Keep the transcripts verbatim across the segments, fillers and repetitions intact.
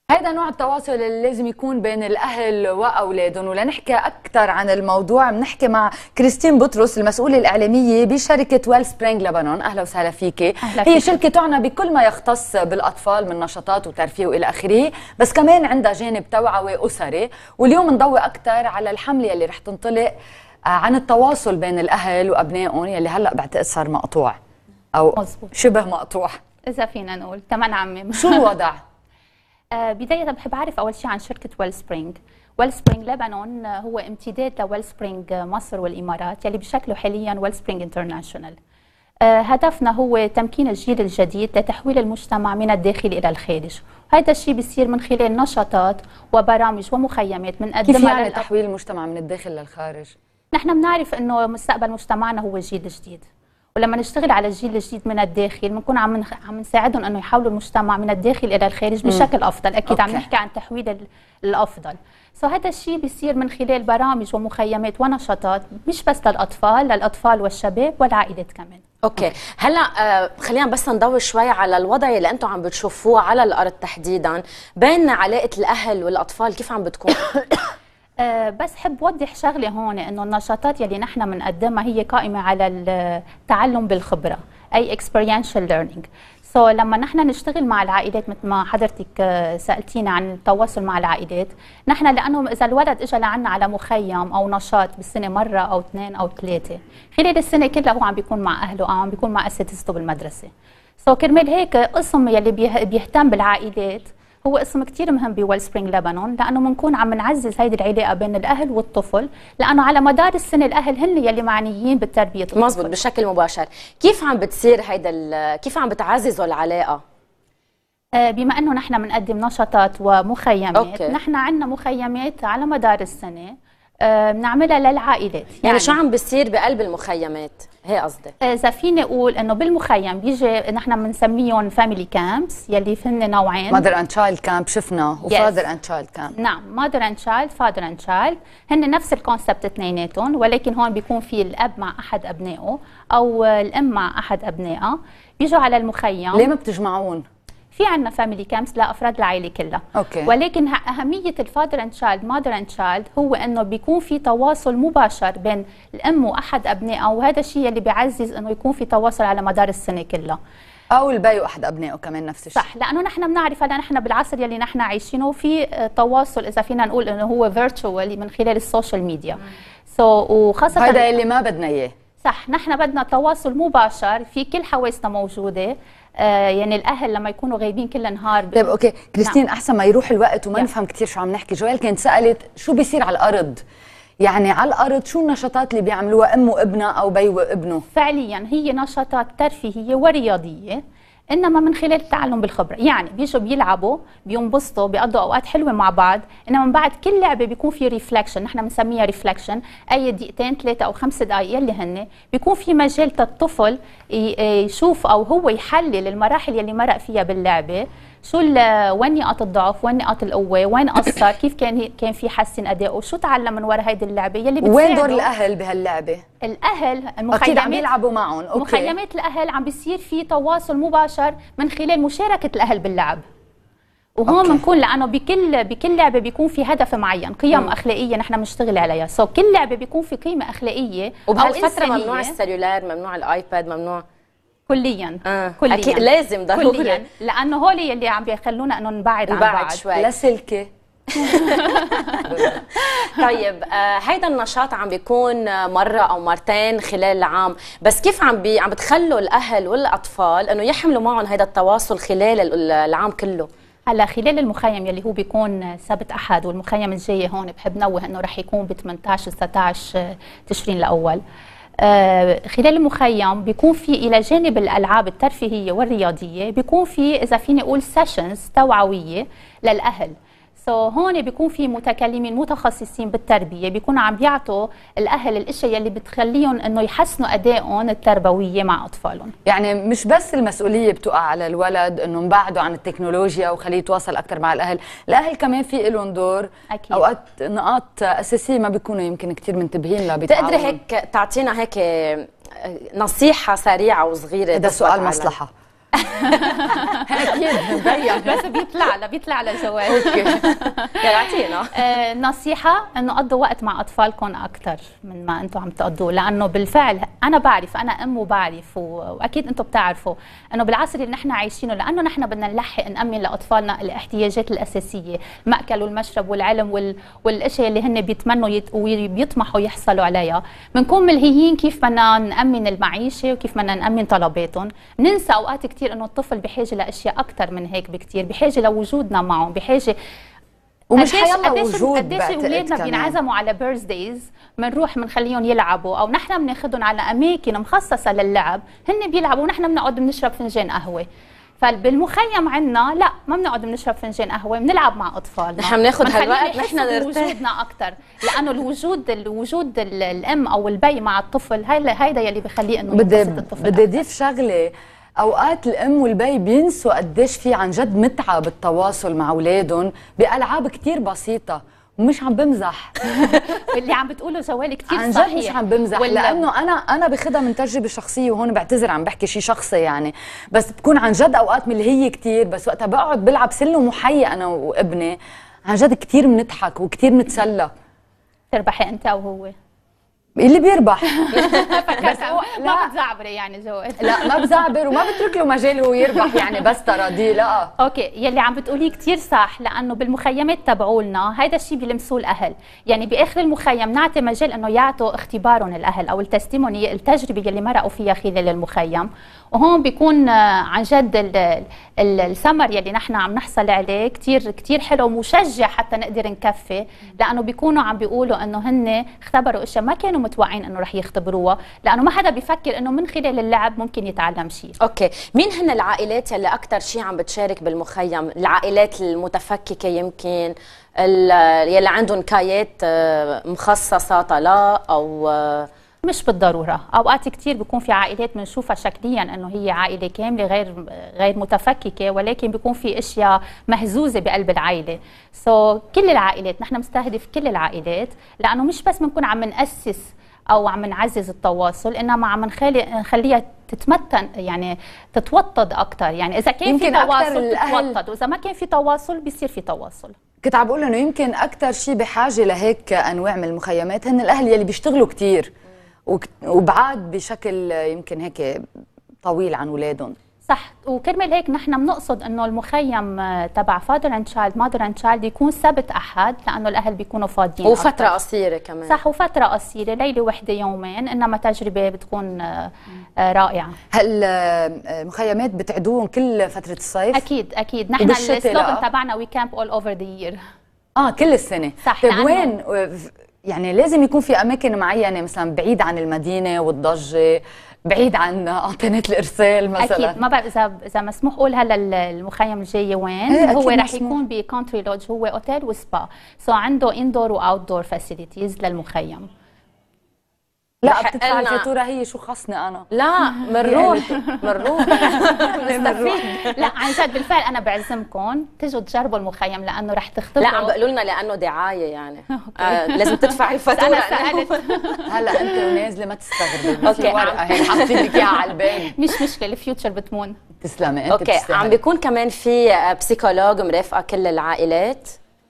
هذا نوع التواصل اللي لازم يكون بين الأهل وأولادهم. ولنحكي أكثر عن الموضوع بنحكي مع كريستين بطرس المسؤولة الإعلامية بشركة ويل سبرينغ لبنان. أهلا وسهلا فيكي. أهلا هي فيك. شركة تعنى بكل ما يختص بالأطفال من نشاطات وترفيه وإلى آخره، بس كمان عندها جانب توعوي أسري. واليوم نضوي أكثر على الحملة اللي رح تنطلق عن التواصل بين الأهل وأبنائهم، يلي هلأ بعتقد صار مقطوع أو مزبوط. شبه مقطوع إذا فينا نقول تمن عمم. شو الوضع؟ آه بداية بحب أعرف أول شيء عن شركة ويل سبرينغ. ويل سبرينغ لبنان هو امتداد لويل سبرينغ مصر والإمارات يلي بشكله حاليا ويل سبرينغ انترناشونال. آه هدفنا هو تمكين الجيل الجديد لتحويل المجتمع من الداخل إلى الخارج، وهذا الشيء بيصير من خلال نشاطات وبرامج ومخيمات بنقدمها. كيف يعني للأ... تحويل المجتمع من الداخل للخارج؟ نحن بنعرف إنه مستقبل مجتمعنا هو الجيل الجديد، ولما نشتغل على الجيل الجديد من الداخل بنكون عم عم نساعدهم انه يحولوا المجتمع من الداخل الى الخارج بشكل افضل. اكيد أوكي. عم نحكي عن تحويل الافضل. سو هذا الشيء بيصير من خلال برامج ومخيمات ونشاطات مش بس للاطفال، للاطفال والشباب والعائلات كمان. اوكي، هلا آه خلينا بس نضوي شوي على الوضع اللي انتم عم بتشوفوه على الارض تحديدا بين علاقه الاهل والاطفال، كيف عم بتكون؟ أه بس حب وضح شغله هون، انه النشاطات يلي نحن بنقدمها هي قائمه على التعلم بالخبره، اي experiential learning. سو so, لما نحن نشتغل مع العائلات مثل ما حضرتك سالتينا عن التواصل مع العائلات، نحن لانه اذا الولد اجى لعنا على مخيم او نشاط بالسنه مره او اثنين او ثلاثه، خلال السنه كلها هو عم بيكون مع اهله او عم بيكون مع اساتذته بالمدرسه. سو so, كرمال هيك قسم يلي بيهتم بالعائلات هو اسم كثير مهم بويل سبرينغ لبنان، لانه بنكون عم نعزز هيدي العلاقه بين الاهل والطفل، لانه على مدار السنه الاهل هن يلي معنيين بتربيه الطفل. مزبوط، بشكل مباشر. كيف عم بتصير هيدا كيف عم بتعززوا العلاقه؟ آه بما انه نحن بنقدم نشاطات ومخيمات، أوكي. نحن عندنا مخيمات على مدار السنه بنعملها آه للعائلات. يعني, يعني شو عم بيصير بقلب المخيمات؟ هي قصدي اذا آه فيني اقول انه بالمخيم بيجي نحن بنسميهم فاميلي كامبس يلي فيهن نوعين، ماذر اند تشايلد كامب شفنا وفاذر اند تشايلد كامب. نعم، ماذر اند تشايلد، فاذر اند تشايلد، هن نفس الكونسبت اثنيناتهم، ولكن هون بيكون في الاب مع احد ابنائه او الام مع احد ابنائها، بيجوا على المخيم. ليه ما بتجمعون؟ في عندنا فاميلي كامبس لافراد العائله كلها. أوكي. ولكن اهميه الفادر اند تشايلد ماذر اند تشايلد هو انه بيكون في تواصل مباشر بين الام واحد ابنائها، وهذا الشيء اللي بيعزز انه يكون في تواصل على مدار السنه كلها. او البي واحد ابنائه كمان نفس الشيء. صح، لانه نحن بنعرف هلا نحن بالعصر يلي نحن عايشينه في تواصل، اذا فينا نقول انه هو فيرتشوال من خلال السوشيال ميديا. سو so, وخاصه هذا اللي ما بدنا اياه. صح، نحن بدنا تواصل مباشر في كل حواسنا موجوده. آه يعني الاهل لما يكونوا غايبين كل النهار طيب اوكي كريستين، نعم. احسن ما يروح الوقت وما يا. نفهم كثير شو عم نحكي. جوال كانت سالت شو بيصير على الارض، يعني على الارض شو النشاطات اللي بيعملوها ام وابنها او بي وابنه؟ فعليا هي نشاطات ترفيهيه ورياضيه، انما من خلال التعلم بالخبره. يعني بيجوا بيلعبوا بينبسطوا بيقضوا اوقات حلوه مع بعض، انما من بعد كل لعبه بيكون في ريفلكشن، نحن بنسميها ريفلكشن، اي دقيقتين ثلاثه او خمس دقائق يلي هن بيكون في مجال للطفل يشوف او هو يحلل المراحل يلي مرق فيها باللعبه، شو وين نقاط الضعف، وين نقاط القوه، وين قصر، كيف كان كان في حسن ادائه، شو تعلم من وراء هيدي اللعبه يلي بتساعده. وين دور الاهل بهاللعبه؟ الاهل المخيمات اكيد عم يلعبوا معهم. اوكي، مخيمات الاهل عم بيصير في تواصل مباشر من خلال مشاركه الاهل باللعب. وهون بنكون لانه بكل بكل لعبه بيكون في هدف معين، قيم م. اخلاقيه نحن بنشتغل عليها. سو كل لعبه بيكون في قيمه اخلاقيه. وبهالفتره ممنوع السلولار، ممنوع الايباد، ممنوع كليا. آه. كليا اكيد لازم ضروري كليا، لانه هول يلي عم بيخلونا انه نبعد عن بعض شوي. لا سلكه. طيب آه هيدا النشاط عم بيكون مره او مرتين خلال العام، بس كيف عم بي عم بتخلوا الاهل والاطفال انه يحملوا معهم هيدا التواصل خلال العام كله؟ هلا خلال المخيم يلي هو بيكون سبت احد، والمخيم الجاي هون بحب نوه انه رح يكون ب ثمانية عشر تسعة عشر تشرين الاول. آه خلال المخيم بيكون في الى جانب الالعاب الترفيهيه والرياضيه بيكون في اذا فيني اقول سيشنز توعويه للاهل. سو so, هون بيكون في متكلمين متخصصين بالتربيه بيكونوا عم بيعطوا الاهل الاشياء اللي بتخليهم انه يحسنوا ادائهم التربويه مع اطفالهم. يعني مش بس المسؤوليه بتقع على الولد انه نبعده عن التكنولوجيا وخليه يتواصل اكثر مع الاهل، الاهل كمان في لهم دور. أكيد. اوقات نقاط اساسيه ما بيكونوا يمكن كثير منتبهين لها. بتقدري هيك تعطينا هيك نصيحه سريعه وصغيره؟ ده سؤال مصلحه. اكيد مبين. بس بيطلع له بيطلع له جوال. اوكي يلا اعطينا. آه، نصيحة انه قضوا وقت مع اطفالكم اكثر من ما انتم عم تقضوه، لانه بالفعل انا بعرف، انا ام وبعرف واكيد انتم بتعرفوا انه بالعصر اللي نحن عايشينه، لانه نحن بدنا نلحق نامن لاطفالنا الاحتياجات الاساسية، المأكل والمشرب والعلم وال... والاشياء اللي هن بيتمنوا يت... وبيطمحوا يحصلوا عليها، بنكون ملهيين كيف بدنا نامن المعيشة وكيف بدنا نامن طلباتهم، ننسى اوقات كثير انه الطفل بحاجة لاشياء اكثر من هيك بكثير، بحاجة لوجودنا معه، بحاجة ومش قديش حيلا قديش وجود. قديش اولادنا بينعزموا على بيرث دايز، بنروح بنخليهم يلعبوا او نحن بناخذهم على اماكن مخصصه للعب، هن بيلعبوا ونحن بنقعد بنشرب فنجان قهوه. فبالمخيم عندنا لا، ما بنقعد بنشرب فنجان قهوه، بنلعب مع اطفالنا، نحن بناخذ هالوقت نحن نرتاح وجودنا اكثر، لانه الوجود الوجود الام او البي مع الطفل هيدا هيدا يلي بخليه انه بدي ينبسط الطفل. بدي اضيف شغله، اوقات الام والبي بينسوا قديش في عن جد متعه بالتواصل مع اولادهم بالعاب كثير بسيطه، ومش عم بمزح. اللي عم بتقوله جوال كثير عن صحيح، جد مش عم بمزح، لانه انا انا باخذها من تجربه شخصيه، وهون بعتذر عم بحكي شيء شخصي يعني، بس بكون عن جد اوقات من اللي هي كثير، بس وقتها بقعد بلعب سله ومحيي انا وابني، عن جد كثير بنضحك وكثير بنتسلى. تربحي انت او هو؟ اللي بيربح. بس هو ما بتزعبري يعني جوال. لا ما بزعبر وما بترك له مجال هو يربح يعني، بس تراضيه. لا اوكي، يلي عم بتقوليه كثير صح، لانه بالمخيمات تبعولنا هيدا الشيء بيلمسوه الاهل، يعني باخر المخيم نعطي مجال انه يعطوا اختبارهم الاهل او التستيموني، التجربه يلي مرقوا فيها خلال المخيم، وهون بيكون عن جد الثمر يلي نحن عم نحصل عليه كثير كثير حلو ومشجع حتى نقدر نكفي، لانه بيكونوا عم بيقولوا انه هن اختبروا اشياء ما كانوا متوقعين انه رح يختبروها، لانه ما حدا بيفكر انه من خلال اللعب ممكن يتعلم شيء. اوكي، مين هن العائلات يلي اكثر شيء عم بتشارك بالمخيم؟ العائلات المتفككه يمكن، يلي عندهم كايات مخصصه طلاق او مش بالضروره، اوقات كثير بيكون في عائلات بنشوفها شكليا انه هي عائله كامله غير غير متفككه، ولكن بيكون في اشياء مهزوزه بقلب العائله. سو so, كل العائلات نحن مستهدف كل العائلات، لانه مش بس بنكون عم ناسس او عم نعزز التواصل، انما عم نخلي نخليها تتمتن يعني تتوطد اكثر، يعني اذا كان في تواصل تتوطد، واذا ما كان في تواصل بيصير في تواصل. كنت عم بقول انه يمكن اكثر شيء بحاجه لهيك انواع من المخيمات هن الاهل يلي بيشتغلوا كثير وبعاد بشكل يمكن هيك طويل عن اولادهم. صح، وكرمال هيك نحن بنقصد انه المخيم تبع فادر اند تشايلد مادر اند تشايلد يكون سبت احد، لانه الاهل بيكونوا فاضيين وفتره أكتر. قصيره كمان. صح، وفتره قصيره، ليله وحده يومين، انما تجربه بتكون رائعه. هل المخيمات بتعدوهم كل فتره الصيف؟ اكيد اكيد، نحن السلوغن تبعنا وي كامب اول اوفر ذا يير. اه كل السنه. صح. طيب وين يعني لازم يكون في اماكن معينه مثلا بعيد عن المدينه والضجه، بعيد عن انترنت الارسال مثلا؟ اكيد، ما بعرف اذا اذا مسموح اقول هلا المخيم الجاي وين. هو رح يكون بكونتري لودج، هو اوتيل وسبا، سو عنده اندور واوت دور فاسيلتيز للمخيم. لا بتدفع الفاتوره هي، شو خصني انا؟ لا بنروح بنروح نستفيد. لا عن جد بالفعل انا بعزمكم تجوا تجربوا المخيم، لانه رح تختبروا. لا عم بيقولوا لنا لانه دعايه يعني آه لازم تدفعي الفاتوره. انا سالت. هلا انت ونازله ما تستغربي، اوكي ورقه هيك حاطين لك اياها على الباب. مش مشكله، الفيوتشر بتمون. تسلمي انت. اوكي بتسلمي. عم بيكون كمان في بسيكولوج مرافقه كل العائلات؟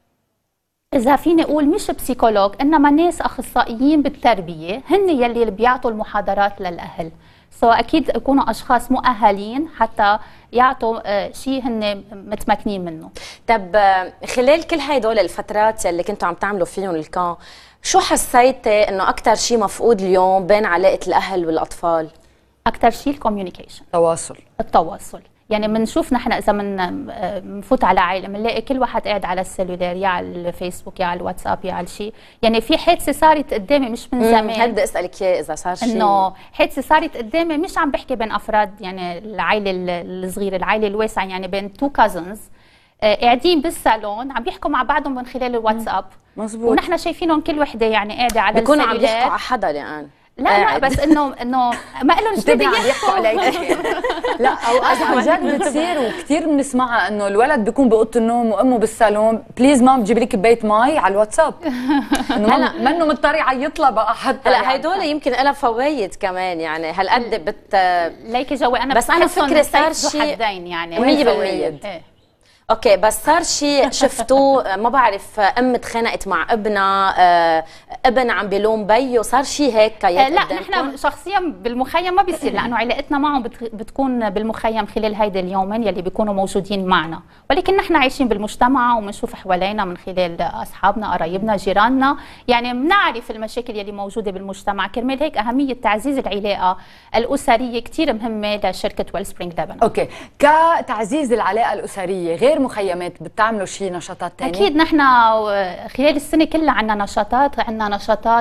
إذا فيني أقول مش بسيكولوج، إنما ناس أخصائيين بالتربية هن يلي بيعطوا المحاضرات للأهل، سو أكيد يكونوا أشخاص مؤهلين حتى يعطوا شيء هن متمكنين منه. طب خلال كل هدول الفترات اللي كنتوا عم تعملوا فيهم الكان، شو حسيتي إنه أكثر شيء مفقود اليوم بين علاقة الأهل والأطفال؟ أكثر شيء الكوميونيكيشن، التواصل. التواصل يعني بنشوف نحن اذا بنفوت على عائله بنلاقي كل واحد قاعد على السيلولار، يا على الفيسبوك يا على الواتساب يا على شيء، يعني في حادثه صارت قدامي مش من زمان. هدي اسالك اياه اذا صار شيء، انه حادثه صارت قدامي، مش عم بحكي بين افراد يعني العائله الصغيره، العائله الواسعه، يعني بين تو كازنز قاعدين بالصالون عم بيحكوا مع بعضهم من خلال الواتساب. مزبوط. ونحن شايفينهم كل وحده يعني قاعده على السيلولار، بيكونوا السيلولار، عم بيحكوا على حدا يعني لا لا بس انه انه ما لهم جديد يحكوا عليك. لا اوقات عن جد بتصير وكثير بنسمعها انه الولد بيكون باوضه النوم وامه بالصالون، بليز مام جيب لي كبايه مي على الواتساب. هلا منه مضطر يعيط لها بقى حتى. هلا هدول يمكن لها فوائد كمان، يعني هالقد بت ليكي جوي انا بس انا فكري صار شيء يعني مية بالمية. اوكي بس صار شيء شفتوه ما بعرف، ام تخانقت مع ابنها، آه، ابن عم بلوم بيه، صار شيء هيك آه لا نحن شخصيا بالمخيم ما بيصير، لانه علاقتنا معهم بتكون بالمخيم خلال هيدا اليومين يلي بيكونوا موجودين معنا، ولكن نحن عايشين بالمجتمع وبنشوف حوالينا من خلال اصحابنا قرايبنا جيراننا، يعني بنعرف المشاكل يلي موجوده بالمجتمع. كرمال هيك اهميه تعزيز العلاقه الاسريه كثير مهمه لشركه ويل سبرينج لبنان. اوكي، كتعزيز العلاقه الاسريه غير مخيمات بتعملوا شيء نشاطات ثانيه؟ اكيد نحن خلال السنه كلها عندنا نشاطات، عندنا نشاطات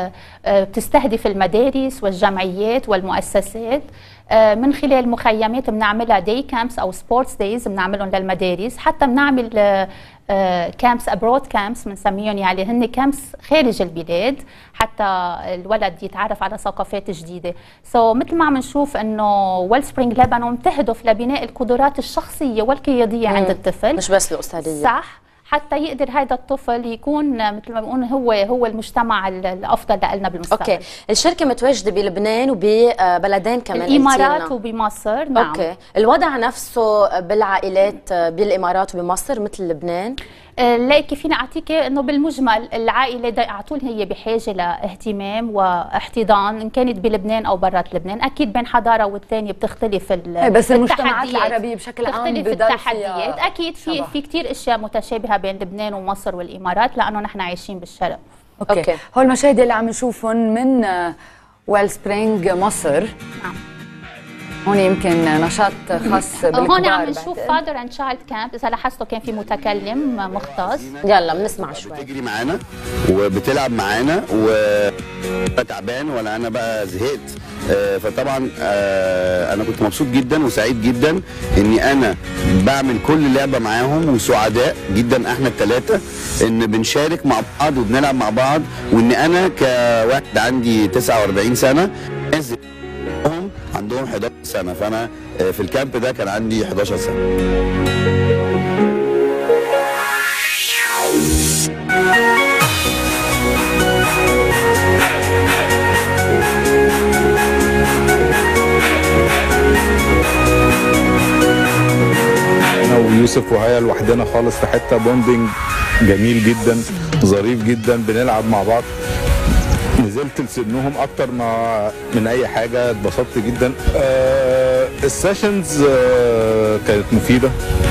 بتستهدف المدارس والجمعيات والمؤسسات. من خلال مخيمات بنعملها داي كامبس او سبورتس دايز بنعملهم للمدارس، حتى بنعمل كامبس ابرود كامبس بنسميهم، يعني هن كامبس خارج البلاد حتى الولد يتعرف على ثقافات جديده. سو so, مثل ما عم نشوف انه ويل سبرينج لبنان تهدف لبناء القدرات الشخصيه والقياديه عند الطفل، مش بس الاسريه، صح، حتى يقدر هذا الطفل يكون مثل ما بنقول هو هو المجتمع الافضل لنا بالمستقبل. اوكي، الشركه متواجده بلبنان وببلدين كمان، الامارات وبمصر. نعم. اوكي، الوضع نفسه بالعائلات بالامارات وبمصر مثل لبنان؟ ليكي فينا اعطيك انه بالمجمل العائله على طول هي بحاجه لاهتمام واحتضان، ان كانت بلبنان او برات لبنان. اكيد بين حضاره والثانيه بتختلف بس المجتمعات العربية بشكل عام بتختلف التحديات. اكيد في في كثير اشياء متشابهه بين لبنان ومصر والامارات لانه نحن عايشين بالشرق. اوكي, أوكي. هول المشاهد اللي عم نشوفهم من ويل سبرينج مصر. نعم. هون يمكن نشاط خاص بالكبار. هون عم نشوف فادر اند تشايلد كامب، اذا لاحظتوا كان في متكلم مختص. يلا بنسمع شوي. بتجري معانا وبتلعب معانا وتعبان ولا انا بقى زهقت، فطبعا انا كنت مبسوط جدا وسعيد جدا اني انا بعمل كل لعبه معاهم، وسعداء جدا احنا الثلاثه ان بنشارك مع بعض وبنلعب مع بعض، وان انا كواحد عندي تسعة وأربعين سنه نازل عندهم حداشر سنه، فانا في الكامب ده كان عندي حداشر سنه. انا ويوسف وهيا لوحدنا خالص في حته بوندنج جميل جدا ظريف جدا، بنلعب مع بعض. نزلت لسنهم اكتر ما من اي حاجه، اتبسطت جدا. آه السيشنز آه كانت مفيده،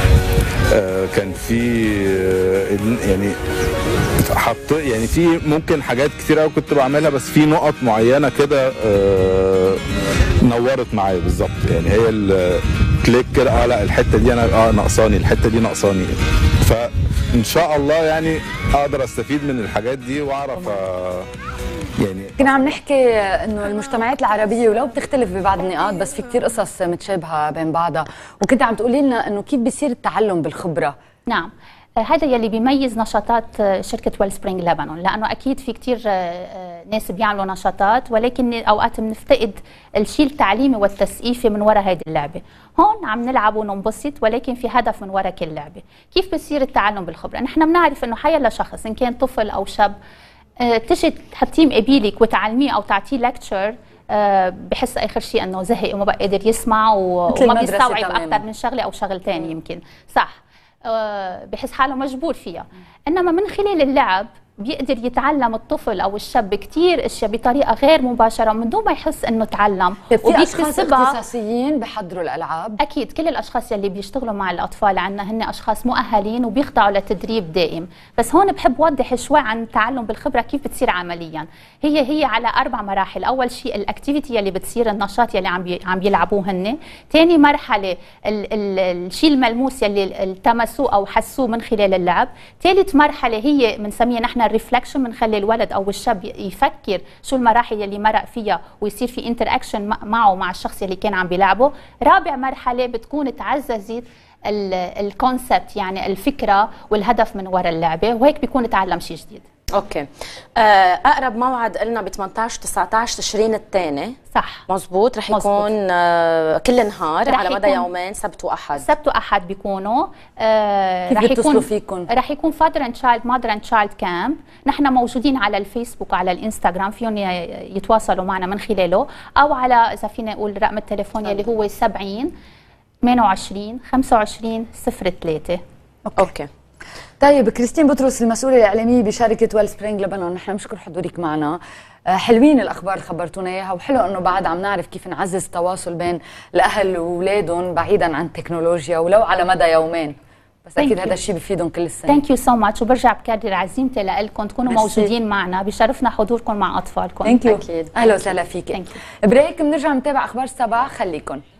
آه كان في آه يعني حط يعني في ممكن حاجات كتير قوي كنت بعملها، بس في نقط معينه كده آه نورت معايا بالظبط، يعني هي الكليك كده، اه لا الحته دي انا اه ناقصاني، الحته دي ناقصاني، فان شاء الله يعني اقدر استفيد من الحاجات دي واعرف آه يعني. كنا عم نحكي انه المجتمعات العربيه ولو بتختلف ببعض النقاط بس في كثير قصص متشابهه بين بعضها، وكنت عم تقولي لنا انه كيف بيصير التعلم بالخبره. نعم، هذا يلي بيميز نشاطات شركه ويل سبرينج لبنان، لانه اكيد في كثير ناس بيعملوا نشاطات ولكن اوقات بنفتقد الشيء التعليمي والتثقيفي من وراء هذه اللعبه. هون عم نلعب وننبسط ولكن في هدف من وراء كل لعبه. كيف بيصير التعلم بالخبره؟ نحن بنعرف انه حيلا شخص ان كان طفل او شاب تجي تحطيه مقابلك وتعلميه او تعطيه لكتشر، بحس اخر شيء انه زهق وما بقى قادر يسمع وما بيستوعب اكثر من شغله او شغلتين يمكن، صح، بحس حاله مجبور فيها. انما من خلال اللعب بيقدر يتعلم الطفل او الشاب كثير اشياء بطريقه غير مباشره من دون ما يحس انه تعلم. في اشخاص اختصاصيين بحضروا الالعاب؟ اكيد كل الاشخاص يلي بيشتغلوا مع الاطفال عندنا هن اشخاص مؤهلين وبيخضعوا لتدريب دائم، بس هون بحب اوضح شوي عن التعلم بالخبره كيف بتصير عمليا. هي هي على اربع مراحل. اول شيء الاكتيفيتي يلي بتصير، النشاط يلي عم بي عم بيلعبوه هن. ثاني مرحله الشيء الملموس يلي التمسوه او حسوه من خلال اللعب. ثالث مرحله هي بنسميها نحن الريفلكشن، بنخلي الولد او الشاب يفكر شو المراحل اللي مرق فيها ويصير في انتر اكشن معه مع الشخص اللي كان عم بيلعبه. رابع مرحله بتكون تعززت الكونسبت، يعني الفكره والهدف من وراء اللعبه، وهيك بيكون تعلم شيء جديد. اوكي. آه اقرب موعد قلنا ب ثمانية عشر تسعة عشر تشرين الثاني. صح مزبوط. رح مزبوط. يكون آه كل نهار على مدى يكون يومين، سبت واحد. سبت واحد بيكونوا. آه كيف رح بيتصلوا يكون فيكم؟ رح يكون فادر اند تشايلد مادر اند تشايلد كامب. نحن موجودين على الفيسبوك وعلى الانستغرام، فيهم يتواصلوا معنا من خلاله، او على اذا فينا نقول رقم التليفون يلي هو سبعين ثمانية وعشرين خمسة وعشرين صفر ثلاثة. اوكي, أوكي. طيب كريستين بطرس المسؤولة الإعلامية بشركة ويل سبرينج لبنان، نحن بنشكر حضورك معنا. حلوين الأخبار اللي خبرتونا إياها، وحلو إنه بعد عم نعرف كيف نعزز التواصل بين الأهل وأولادهم بعيدا عن التكنولوجيا ولو على مدى يومين، بس أكيد هذا الشيء بفيدهم كل السنة. ثانك يو سو ماتش، وبرجع بكرر عزيمتي لكم تكونوا ميرسي. موجودين معنا، بشرفنا حضوركم مع أطفالكم. ثانك يو. أكيد. أهلا وسهلا فيك. بريك بنرجع نتابع أخبار الصباح، خليكم.